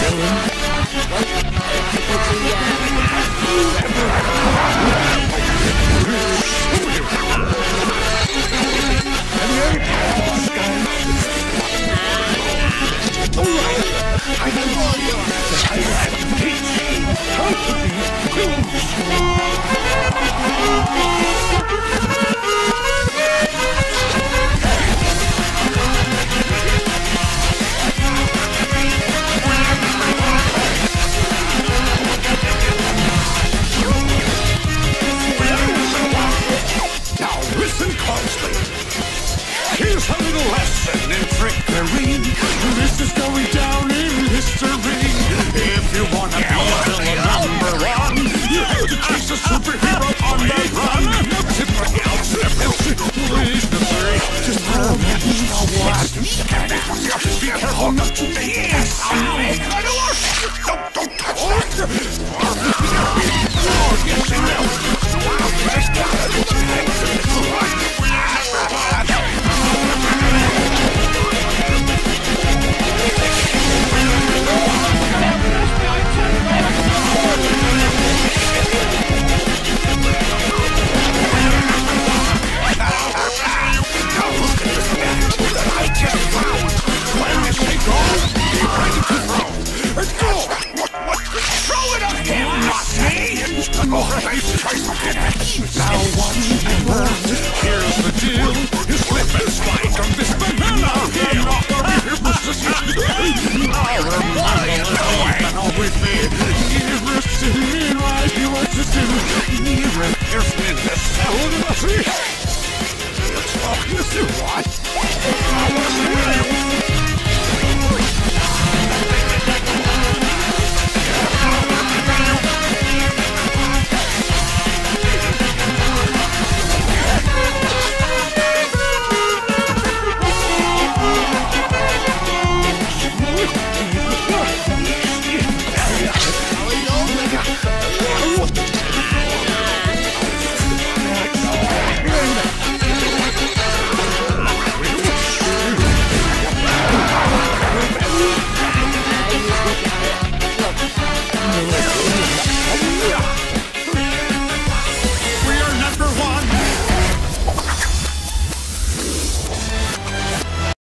Listen closely. Here's a little lesson in trickery. This is going down in history. If you want to be a villain #1, you have to chase a superhero on the run. Please, misery. Just follow me. Be careful not to be. Don't touch that. Now one here's the deal. You slip and slide on this banana hill. With me, nearest to me, right? You want to do nearest, here's me, the cell.